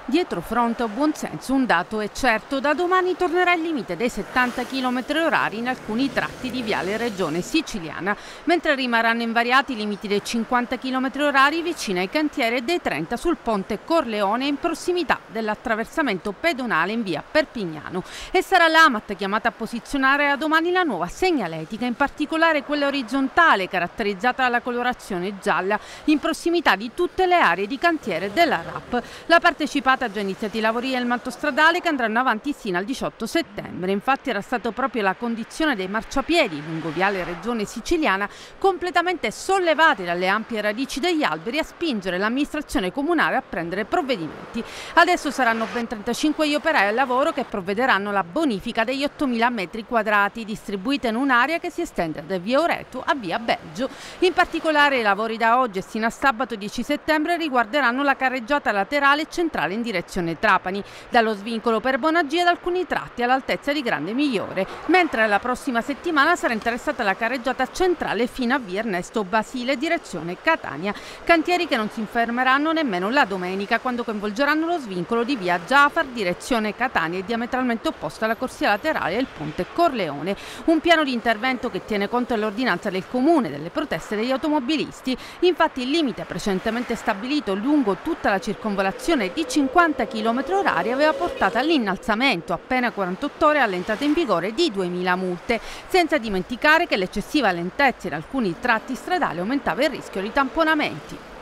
Dietro fronte o buonsenso un dato è certo: da domani tornerà il limite dei 70 km/h in alcuni tratti di viale Regione Siciliana, mentre rimarranno invariati i limiti dei 50 km/h vicino ai cantieri e dei 30 sul ponte Corleone in prossimità dell'attraversamento pedonale in via Perpignano. E sarà l'AMAT chiamata a posizionare da domani la nuova segnaletica, in particolare quella orizzontale caratterizzata dalla colorazione gialla in prossimità di tutte le aree di cantiere della RAP. La partecipata ha già iniziato i lavori del manto stradale che andranno avanti sino al 18 settembre. Infatti era stata proprio la condizione dei marciapiedi lungo viale Regione Siciliana, completamente sollevati dalle ampie radici degli alberi, a spingere l'amministrazione comunale a prendere provvedimenti. Adesso saranno ben 35 gli operai al lavoro che provvederanno alla bonifica degli 8.000 metri quadrati distribuita in un'area che si estende da via Oreto a via Belgio. In particolare i lavori da oggi e sino a sabato 10 settembre riguarderanno la carreggiata laterale e centrale in direzione Trapani, dallo svincolo per Bonagia ad alcuni tratti all'altezza di Grande Migliore, mentre la prossima settimana sarà interessata la carreggiata centrale fino a via Ernesto Basile direzione Catania. Cantieri che non si fermeranno nemmeno la domenica, quando coinvolgeranno lo svincolo di via Giafar direzione Catania e diametralmente opposta alla corsia laterale del ponte Corleone. Un piano di intervento che tiene conto dell'ordinanza del Comune delle proteste degli automobilisti. Infatti il limite precedentemente stabilito lungo tutta la circonvolazione di 50 km/h aveva portato all'innalzamento appena 48 ore all'entrata in vigore di 2.000 multe, senza dimenticare che l'eccessiva lentezza in alcuni tratti stradali aumentava il rischio di tamponamenti.